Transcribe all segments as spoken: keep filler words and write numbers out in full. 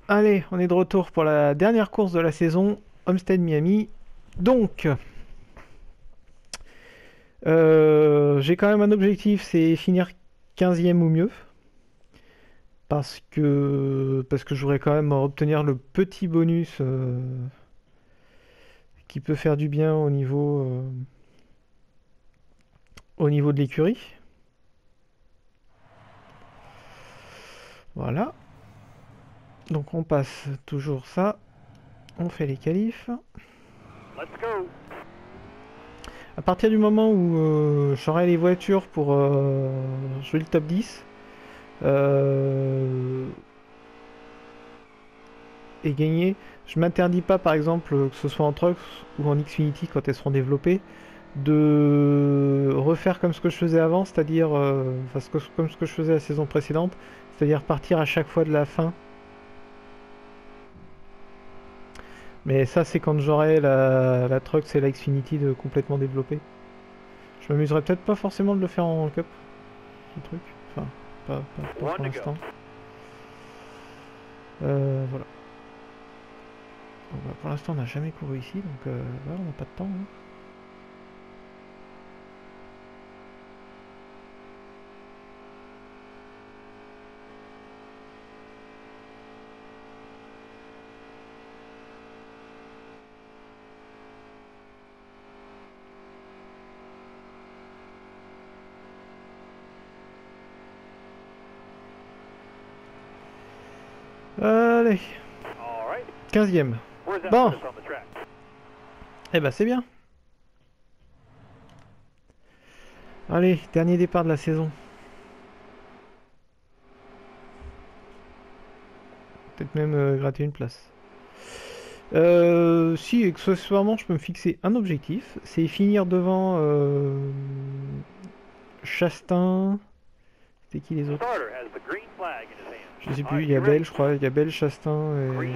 Allez, on est de retour pour la dernière course de la saison, Homestead Miami. Donc, euh, j'ai quand même un objectif, c'est finir quinzième ou mieux. Parce que, parce que je voudrais quand même obtenir le petit bonus euh, qui peut faire du bien au niveau, euh, au niveau de l'écurie. Voilà. Donc on passe toujours ça. On fait les qualifs. À partir du moment où euh, j'aurai les voitures pour euh, jouer le top dix, euh, et gagner, je m'interdis pas par exemple, que ce soit en Trucks ou en Xfinity quand elles seront développées, de refaire comme ce que je faisais avant, c'est-à-dire euh, enfin, ce que- comme ce que je faisais la saison précédente, c'est-à-dire partir à chaque fois de la fin. Mais ça c'est quand j'aurai la, la Trucks et la Xfinity de complètement développées. Je m'amuserais peut-être pas forcément de le faire en Cup, ce truc. Enfin, pas, pas- pas pour l'instant. Euh, voilà. Bon, bah, pour l'instant on n'a jamais couru ici, donc euh, voilà, on n'a pas de temps, hein. Allez, quinzième. Bon, eh ben c'est bien. Allez, dernier départ de la saison. Peut-être même euh, gratter une place. Euh, si, accessoirement, je peux me fixer un objectif. C'est finir devant euh, Chastain. C'était qui les autres? Je sais plus, il y a Belle, je crois. Il y a Belle, Chastain et...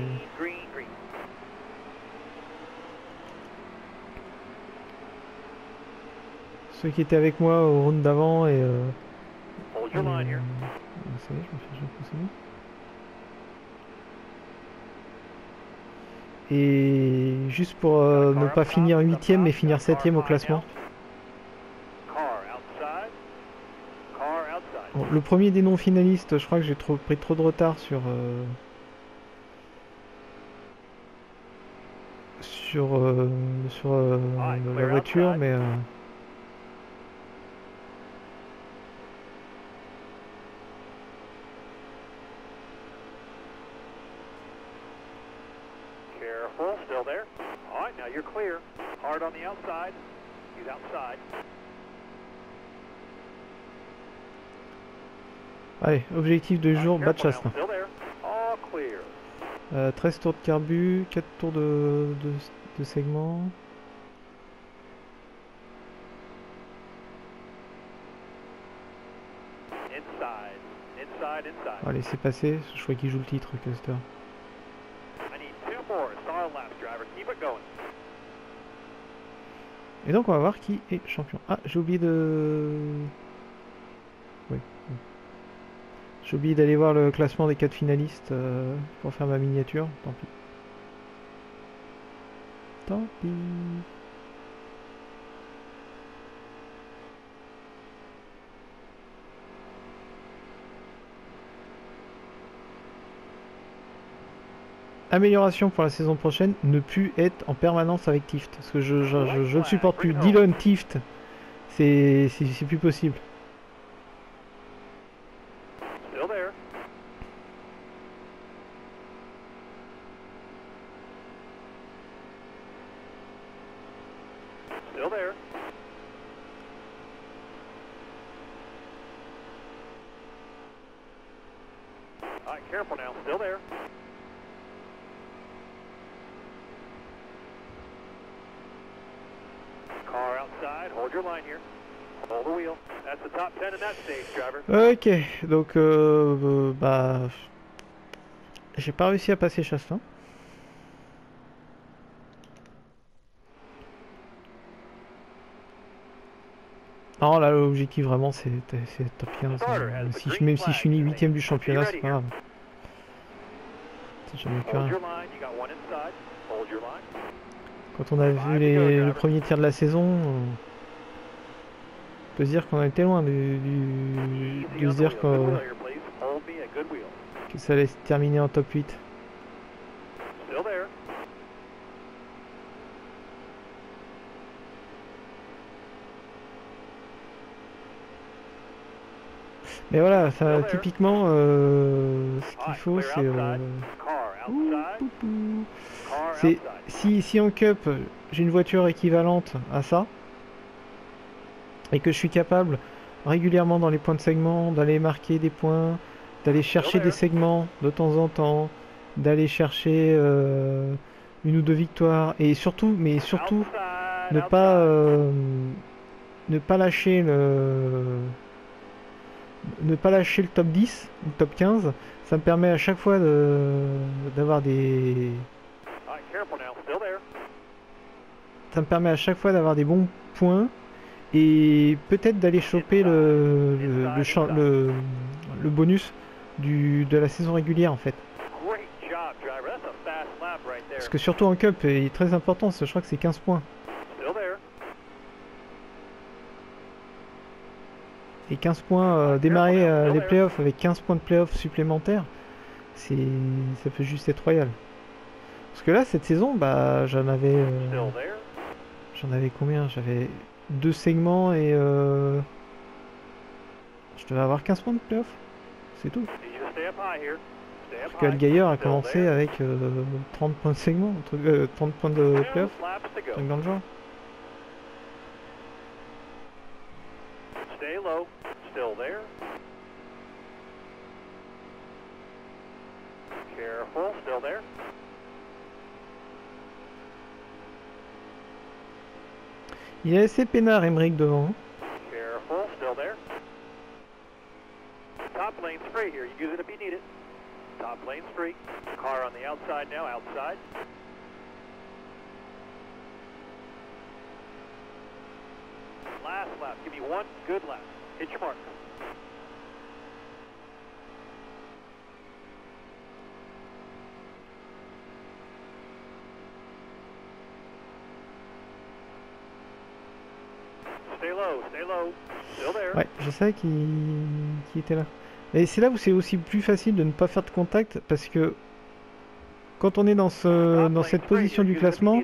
ceux qui étaient avec moi au round d'avant et... Euh, et, euh, ça y est, je me fais repousser. Et juste pour euh, ne pas finir huitième mais finir septième au classement. Bon, le premier des non-finalistes, je crois que j'ai trop, pris trop de retard sur... Euh, sur, euh, sur euh, la voiture, mais... Euh, allez, objectif de jour, battre Chastain. Euh, treize tours de carbu, quatre tours de, de, de segment. Allez, c'est passé, je crois qu'il joue le titre, Custer. Et donc on va voir qui est champion. Ah, j'ai oublié de... Oui. J'ai oublié d'aller voir le classement des quatre finalistes euh, pour faire ma miniature. Tant pis. Tant pis. Amélioration pour la saison prochaine, ne plus être en permanence avec Tift. Parce que je, je, je, je ne supporte plus. Dillon Tift, c'est plus possible. Ok, donc euh, euh, bah j'ai pas réussi à passer Chastain. Non, là l'objectif vraiment c'est top quinze. Si je, même si je finis huitième du championnat, c'est pas grave. J'en ai plus rien. Quand on a vu les, le premier tir de la saison, on peut se dire qu'on était loin du, du, de se dire que, que ça allait se terminer en top huit. Mais voilà, ça, typiquement, euh, ce qu'il faut, c'est... Euh, c'est si, si en Cup, j'ai une voiture équivalente à ça, et que je suis capable régulièrement dans les points de segment d'aller marquer des points, d'aller chercher des segments de temps en temps, d'aller chercher euh, une ou deux victoires, et surtout, mais surtout, ne pas, euh, ne pas lâcher le... ne pas lâcher le top dix ou le top quinze, ça me permet à chaque fois d'avoir des... Ça me permet à chaque fois d'avoir des bons points et peut-être d'aller choper le, le, le, le, le bonus du, de la saison régulière en fait. Parce que surtout en Cup, il est très important, je crois que c'est quinze points. Et quinze points, euh, démarrer euh, les playoffs avec quinze points de playoffs supplémentaires, c'est, ça peut juste être royal. Parce que là, cette saison, bah, j'en avais, euh, j'en avais combien? J'avais deux segments et euh, je devais avoir quinze points de playoffs, c'est tout. Parce que Algayer a commencé avec euh, trente points de segment, euh, trente points de playoffs, un truc dans le genre. Still there. Careful, still there. Il est assez peinard, Emmerich, devant. Careful, still there. Top lane's free here. You use it if you need it. Top lane's free. Car on the outside now, outside. Last lap. Give me one good lap. Hit your mark. Stay low, stay low. Still there. Ouais, je savais qu'il qu'il était là. Et c'est là où c'est aussi plus facile de ne pas faire de contact parce que quand on est dans, ce, dans cette position du classement,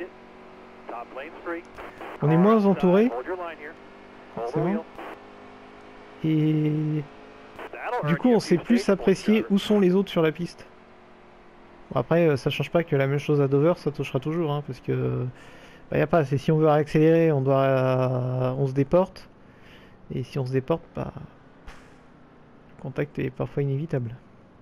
on est moins entouré, forcément. Et du coup, on sait plus apprécier où sont les autres sur la piste. Bon, après, ça change pas que la même chose à Dover, ça touchera toujours, hein, parce que bah, y a pas. C'est si on veut accélérer, on doit, euh, on se déporte, et si on se déporte, bah, le contact est parfois inévitable.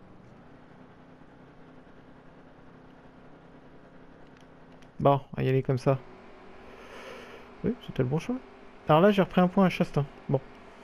Bon, on va y aller comme ça. Oui, c'était le bon choix. Alors là, j'ai repris un point à Chastain. Bon.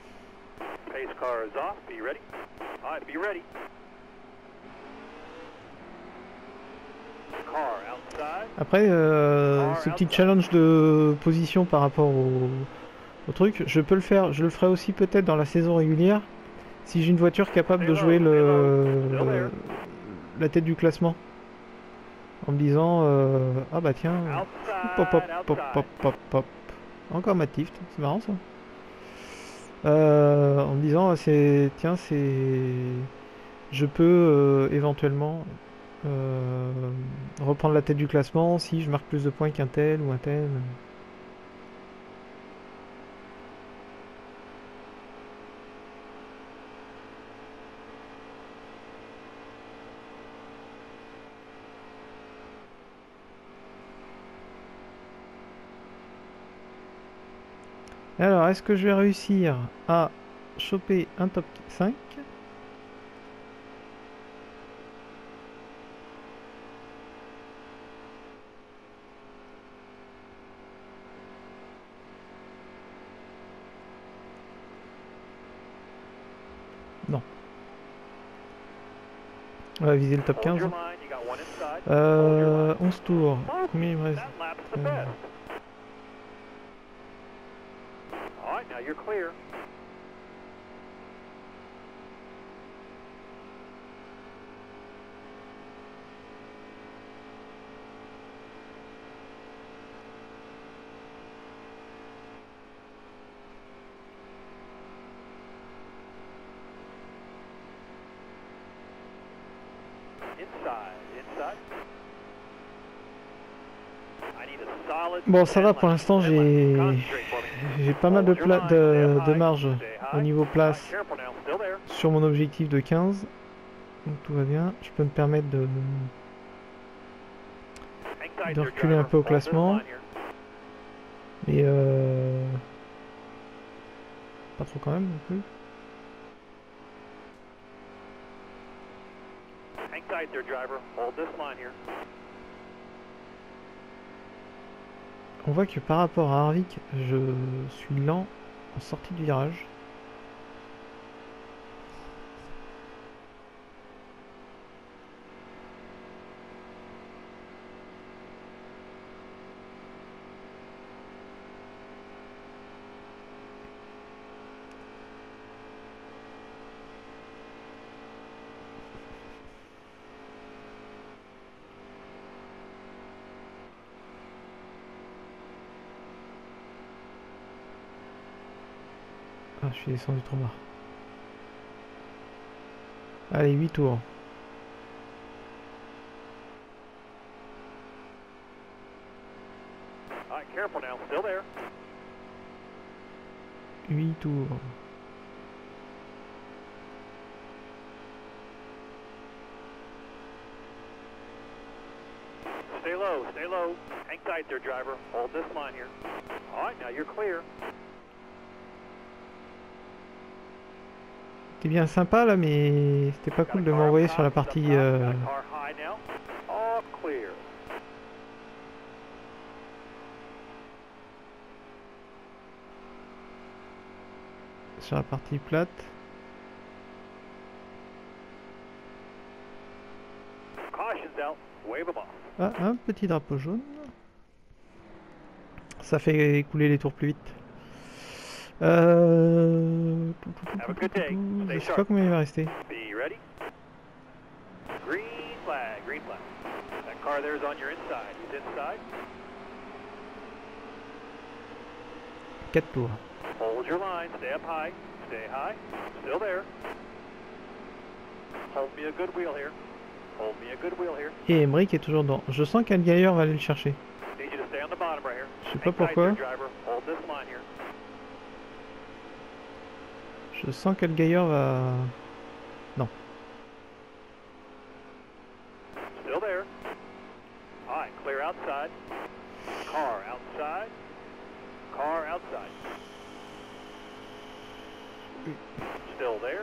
Après, euh, ce petit challenge de position par rapport au, au truc, je peux le faire. Je le ferai aussi peut-être dans la saison régulière, si j'ai une voiture capable de jouer le, le la tête du classement. En me disant, euh, ah bah tiens, pop pop pop pop pop pop. Encore Matt Tifft, c'est marrant ça. Euh, en me disant, c'est tiens, c'est, je peux euh, éventuellement euh, reprendre la tête du classement si je marque plus de points qu'un tel ou un tel. Alors, est-ce que je vais réussir à choper un top cinq? Non. On va viser le top quinze. Euh, onze tours. Combien il me reste? euh... Now you're clear. Bon, ça va pour l'instant, j'ai j'ai pas mal de, pla de, de marge au niveau place sur mon objectif de quinze. Donc tout va bien. Je peux me permettre de, de reculer un peu au classement. Mais euh, pas trop quand même non plus. On voit que par rapport à Harvick, je suis lent en sortie du virage. Ah, je suis descendu trop bas. Allez, huit tours. huit tours. Stay low, stay low. Hang tight there, driver. Hold this line here. All right, now you're clear. C'était bien sympa là, mais c'était pas cool de m'envoyer sur la partie euh, sur la partie plate. Ah, un petit drapeau jaune. Ça fait couler les tours plus vite. Euh... Je sais pas combien il va rester. quatre tours. Hold your line, stay up high, stay high, still there. Hold me a good wheel here. Hold me a good wheel here. Et Emmerich est toujours dedans. Je sens qu'Algayer va aller le chercher. Need you to stay on the bottom right here. Je sais pas pourquoi. Hold this line here. Je sens qu'Algayer va... Non. Still there. All right, clear outside. Car outside. Car outside. Still there.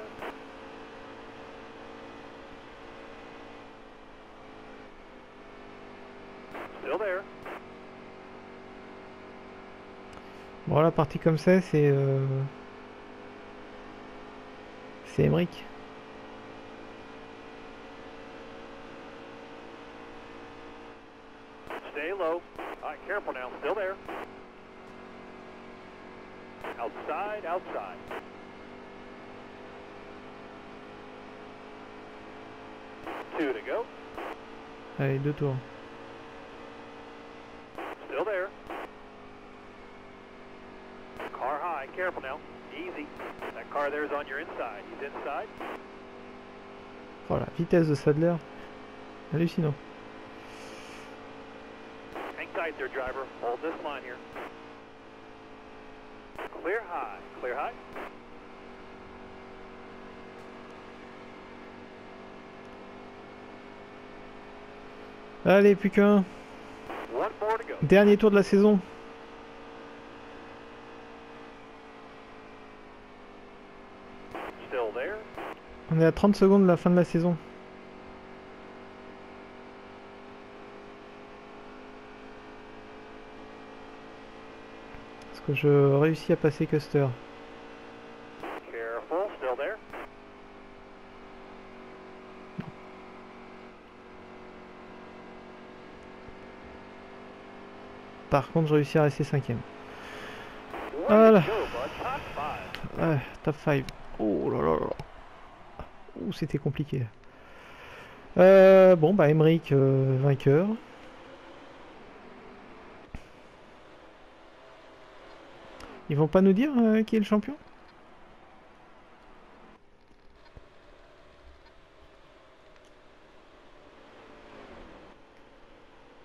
Still there. Bon, la partie comme ça, c'est... Euh... C'est Emmerich. Stay low. All right, careful now. Still there. Outside, outside. Two to go. Allez, deux tours. Still there. Car high, careful now. Easy. That car there is on your inside. He's inside. Oh la vitesse de Sadler. Hallucinant. Hang tight there, driver. Hold this line here. Clear high. Clear high. Allez, plus qu'un. One more to go. Dernier tour de la saison. Still there. On est à trente secondes de la fin de la saison. Est-ce que je réussis à passer Custer? Careful, still there. Par contre, je réussis à rester cinquième. Way Voilà. to go, bud. Top five. Ouais, top cinq. Oh là là là. Ouh, c'était compliqué. Euh, bon, bah, Emmerich, euh, vainqueur. Ils vont pas nous dire euh, qui est le champion?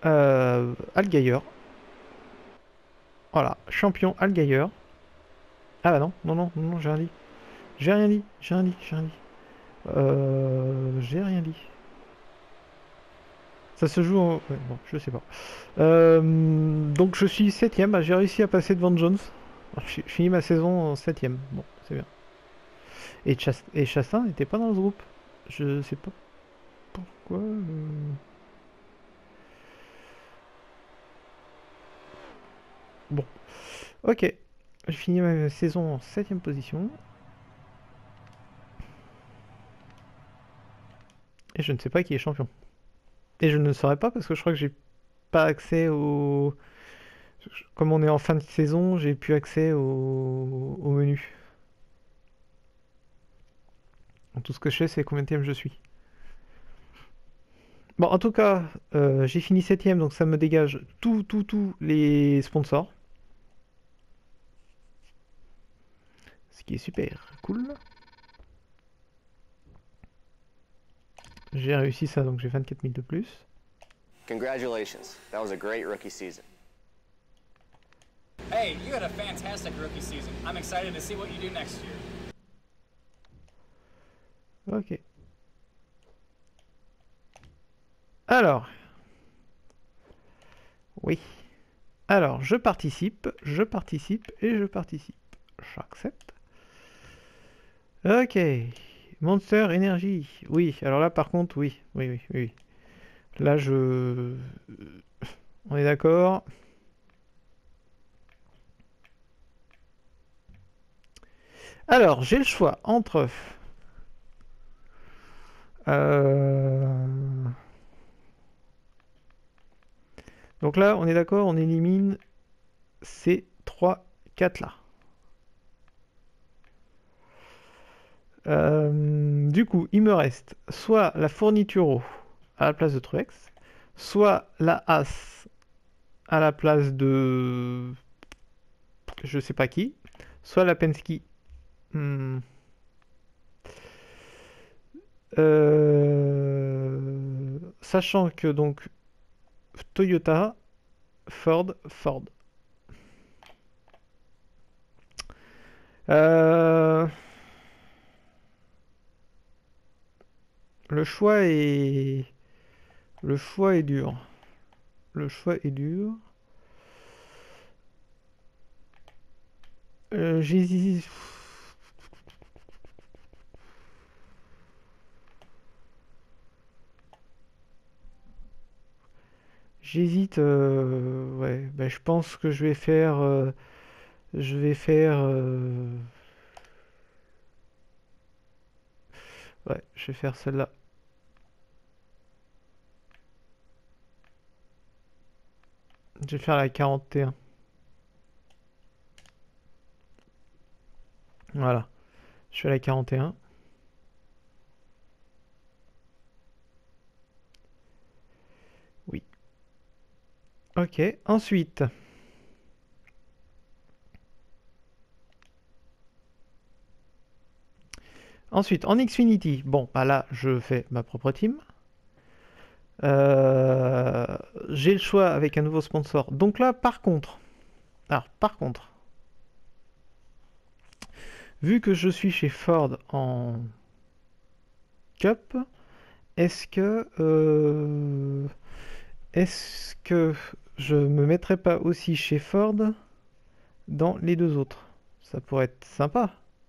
Euh, Allgaier. Voilà, champion Allgaier. Ah bah non, non, non, non, non, j'ai rien dit. J'ai rien dit, j'ai rien dit, j'ai rien dit. Euh, j'ai rien dit. Ça se joue en... Ouais, bon, je sais pas. Euh, donc je suis septième, bah, j'ai réussi à passer devant Jones. Alors, je je finis ma saison en septième. Bon, c'est bien. Et, Chas- et Chastain n'était pas dans le groupe. Je sais pas pourquoi. euh. Bon, ok. J'ai fini ma saison en septième position. Et je ne sais pas qui est champion. Et je ne le saurais pas parce que je crois que j'ai pas accès au... Comme on est en fin de saison, j'ai plus accès au, au menu. Donc, tout ce que je sais, c'est combien de thème je suis. Bon, en tout cas, euh, j'ai fini septième, donc ça me dégage tout, tout, tous les sponsors. Ce qui est super cool. J'ai réussi ça, donc j'ai vingt-quatre mille de plus. Congratulations. That was a great rookie season. Hey, you had a fantastic rookie season. I'm excited to see what you do next year. Ok. Alors. Oui. Alors, je participe, je participe et je participe. J'accepte. Ok. Monster Energy. Oui, alors là par contre, oui. Oui, oui, oui. Là, je... On est d'accord. Alors, j'ai le choix entre... Euh... Donc là, on est d'accord, on élimine ces trois quatre là. Euh, du coup, il me reste soit la fourniture à la place de Truex, soit la As à la place de je sais pas qui, soit la Penske. Hmm. Euh, Sachant que donc Toyota, Ford, Ford. Euh, Le choix est le choix est dur. Le choix est dur. Euh, J'hésite. J'hésite. euh, Ouais, bah, je pense que je vais faire. euh, je vais faire. euh, Ouais, je vais faire celle-là. Je vais faire la quarante et un. Voilà. Je fais la quarante et un. Oui. Ok. Ensuite. Ensuite, en Xfinity. Bon, bah là, je fais ma propre team. Euh, J'ai le choix avec un nouveau sponsor. Donc là, par contre. Alors, par contre. Vu que je suis chez Ford en Cup, est-ce que euh, est-ce que je me mettrais pas aussi chez Ford dans les deux autres? Ça pourrait être sympa.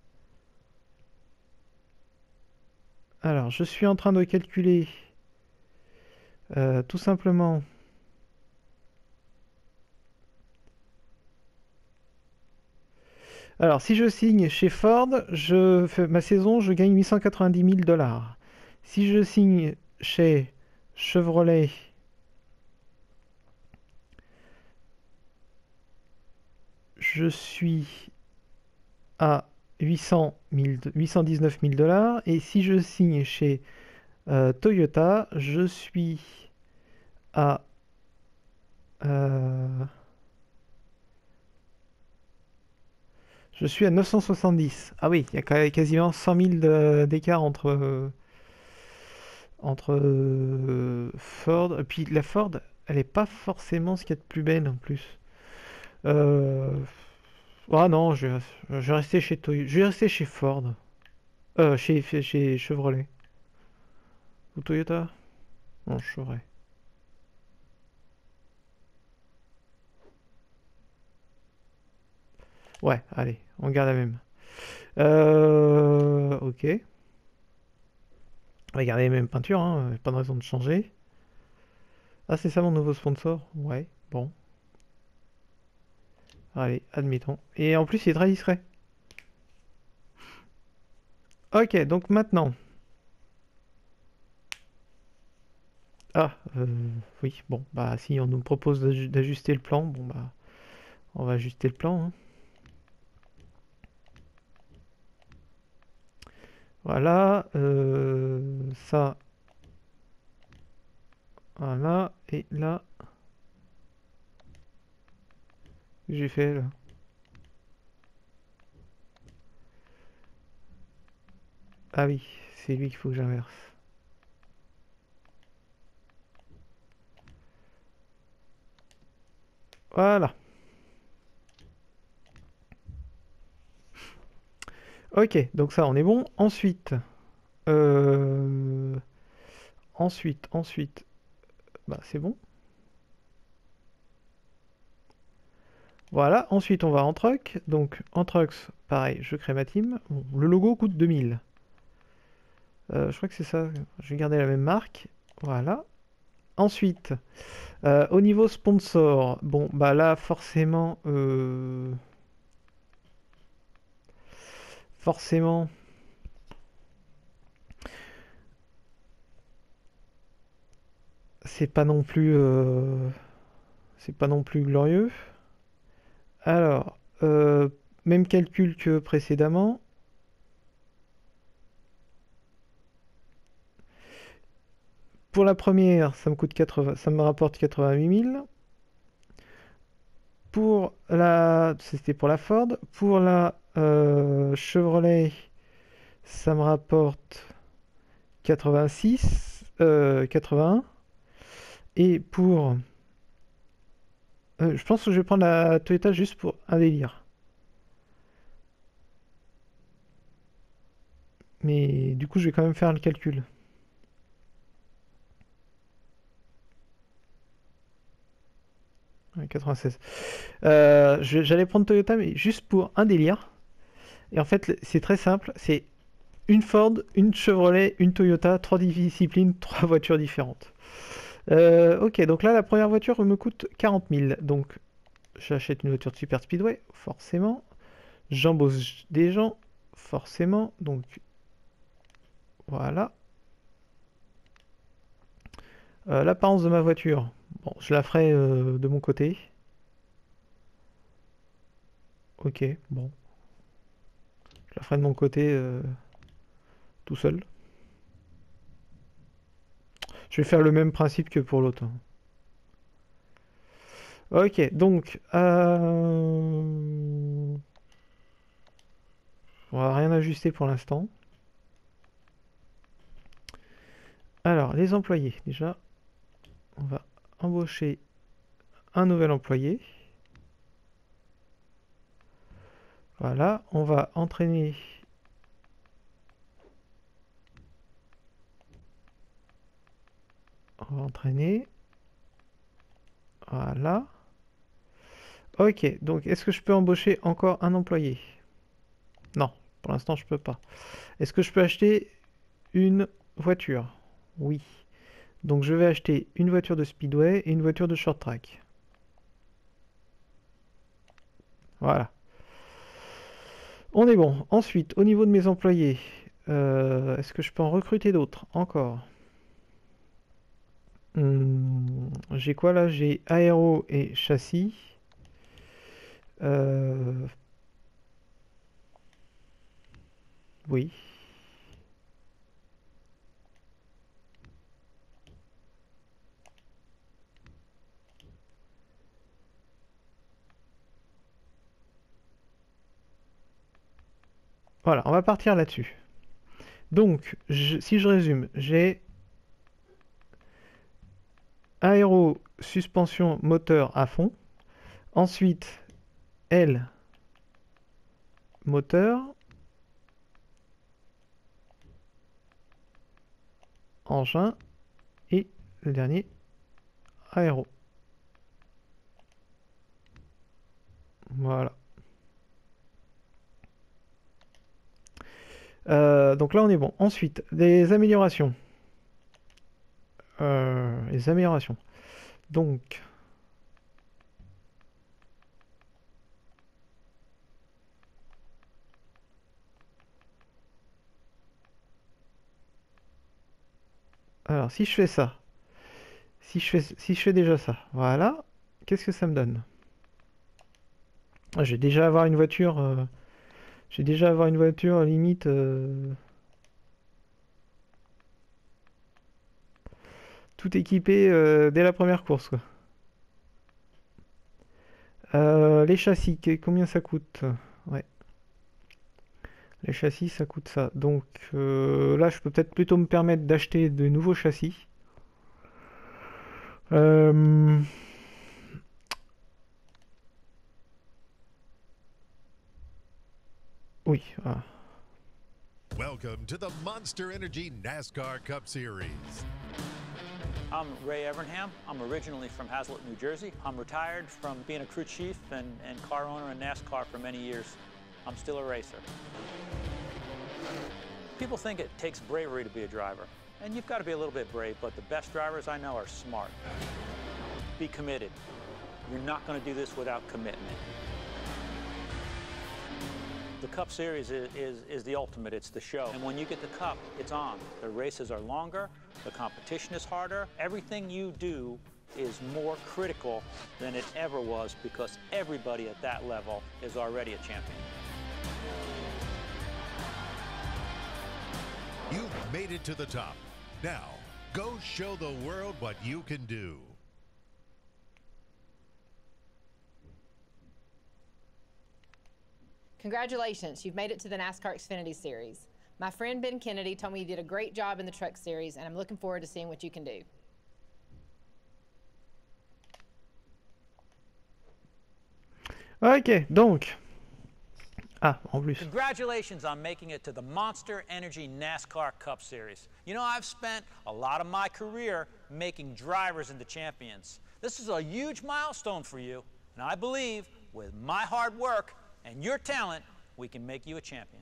Alors, je suis en train de calculer euh, tout simplement. Alors, si je signe chez Ford, je fais ma saison, je gagne huit cent quatre-vingt-dix mille dollars. Si je signe chez Chevrolet, je suis à huit cent mille, huit cent dix-neuf mille dollars. Et si je signe chez euh, Toyota, je suis à euh, je suis à neuf cent soixante-dix. Ah oui, il y a quasiment cent mille d'écart entre, entre euh, Ford. Et puis la Ford, elle est pas forcément ce qu'il y a de plus belle en plus. Euh... Ah non, je vais, je vais rester chez Toy... je vais rester chez Ford. Euh, chez, chez Chevrolet. Ou Toyota? Non, Chevrolet. Ouais, allez, on garde la même. Euh... Ok. On va garder les mêmes peintures, hein, pas de raison de changer. Ah, c'est ça mon nouveau sponsor? Ouais, bon. Allez, admettons. Et en plus, il est très discret. Ok, donc maintenant. Ah, euh, oui, bon, bah si on nous propose d'aju- d'ajuster le plan, bon bah, on va ajuster le plan, hein. Voilà, euh, ça, voilà, et là, j'ai fait là. Ah oui, c'est lui qu'il faut que j'inverse. Voilà. Ok, donc ça, on est bon. Ensuite, euh, ensuite, ensuite, bah c'est bon. Voilà, ensuite on va en truck. Donc en trucks, pareil, je crée ma team. Bon, le logo coûte deux mille. Euh, je crois que c'est ça. Je vais garder la même marque. Voilà. Ensuite, euh, au niveau sponsor, bon, bah là, forcément, euh, forcément, c'est pas non plus, euh, c'est pas non plus glorieux. Alors, euh, même calcul que précédemment. Pour la première, ça me coûte quatre-vingts, ça me rapporte quatre-vingt-huit mille. Pour la, c'était pour la Ford. Pour la euh, Chevrolet, ça me rapporte quatre-vingt-six, euh, quatre-vingt-un. Et pour, euh, je pense que je vais prendre la Toyota juste pour un délire. Mais du coup, je vais quand même faire le calcul. Ouais, quatre-vingt-seize. Euh, je- j'allais prendre Toyota, mais juste pour un délire. Et en fait, c'est très simple. C'est une Ford, une Chevrolet, une Toyota, trois disciplines, trois voitures différentes. Euh, ok, donc là, la première voiture me coûte quarante mille. Donc, j'achète une voiture de Super Speedway, forcément. J'embauche des gens, forcément. Donc, voilà. Euh, l'apparence de ma voiture, bon, je la ferai euh, de mon côté. Ok, bon. Je la ferai de mon côté euh, tout seul. Je vais faire le même principe que pour l'autre, hein. Ok, donc... Euh... On va rien ajuster pour l'instant. Alors, les employés, déjà, on va embaucher un nouvel employé. Voilà, on va entraîner on va entraîner. Voilà. Ok, donc est-ce que je peux embaucher encore un employé? Non, pour l'instant je peux pas. Est-ce que je peux acheter une voiture? Oui. Donc je vais acheter une voiture de speedway et une voiture de short track. Voilà. On est bon. Ensuite, au niveau de mes employés, euh, est-ce que je peux en recruter d'autres? Encore. Hmm, j'ai quoi là? J'ai aéro et châssis. Euh, oui. Voilà, on va partir là-dessus. Donc, je- si je résume, j'ai aéro suspension moteur à fond. Ensuite, L, moteur. Engin. Et le dernier, aéro. Voilà. Euh, donc là, on est bon. Ensuite, des améliorations. Euh, les améliorations. Donc... Alors, si je fais ça, si je fais, si je fais déjà ça, voilà, qu'est-ce que ça me donne? Ah, j'ai déjà avoir une voiture, euh, j'ai déjà avoir une voiture limite, euh, tout équipé euh, dès la première course, quoi. Euh, les châssis, que- combien ça coûte? Ouais. Les châssis, ça coûte ça. Donc euh, là, je peux peut-être plutôt me permettre d'acheter de nouveaux châssis. Euh, Oui, voilà. Welcome to the Monster Energy NASCAR Cup Series. I'm Ray Evernham. I'm originally from Hazlet, New Jersey. I'm retired from being a crew chief and, and car owner in NASCAR for many years. I'm still a racer. People think it takes bravery to be a driver, and you've got to be a little bit brave, but the best drivers I know are smart. Be committed. You're not going to do this without commitment. The Cup Series is, is, is the ultimate, it's the show. And when you get the Cup, it's on. The races are longer, the competition is harder. Everything you do is more critical than it ever was because everybody at that level is already a champion. You've made it to the top. Now, go show the world what you can do. Congratulations, you've made it to the NASCAR Xfinity Series. My friend Ben Kennedy told me you did a great job in the Truck Series, and I'm looking forward to seeing what you can do. Ok, donc... Ah, en plus. Congratulations on making it to the Monster Energy NASCAR Cup Series. You know, I've spent a lot of my career making drivers into champions. This is a huge milestone for you, and I believe with my hard work and your talent, we can make you a champion.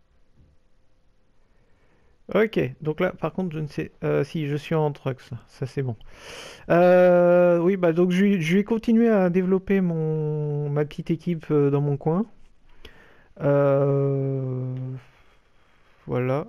Ok, donc là, par contre, je ne sais... Euh, si, je suis en truck, ça, ça c'est bon. Euh, oui, bah donc je, je vais continuer à développer mon, ma petite équipe euh, dans mon coin. Euh, voilà.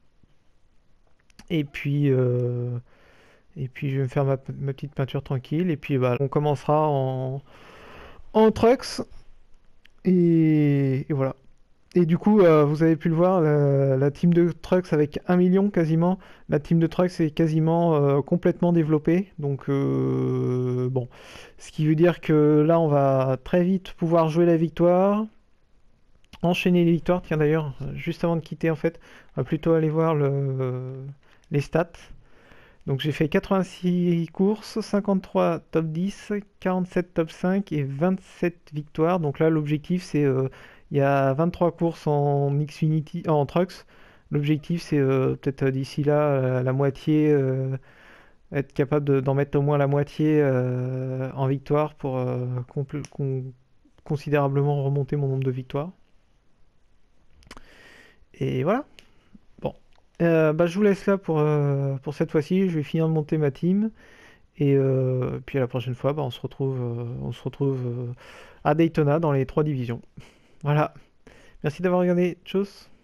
Et puis, euh, et puis je vais me faire ma, ma petite peinture tranquille. Et puis bah, on commencera en, en trucks. Et, et voilà. Et du coup, euh, vous avez pu le voir, la, la team de trucks avec un million quasiment. La team de trucks est quasiment euh, complètement développée. Donc euh, bon. Ce qui veut dire que là, on va très vite pouvoir jouer la victoire. Enchaîner les victoires. Tiens d'ailleurs, juste avant de quitter en fait, on va plutôt aller voir le, les stats. Donc j'ai fait quatre-vingt-six courses, cinquante-trois top dix, quarante-sept top cinq et vingt-sept victoires. Donc là l'objectif c'est, euh, il y a vingt-trois courses en Xfinity, en Trucks. L'objectif c'est euh, peut-être d'ici là euh, la moitié, euh, être capable d'en mettre au moins la moitié euh, en victoire pour euh, con considérablement remonter mon nombre de victoires. Et voilà. Bon. Euh, bah, je vous laisse là pour, euh, pour cette fois-ci. Je vais finir de monter ma team. Et euh, puis à la prochaine fois, bah, on se retrouve, euh, on se retrouve euh, à Daytona dans les trois divisions. Voilà. Merci d'avoir regardé. Tchuss.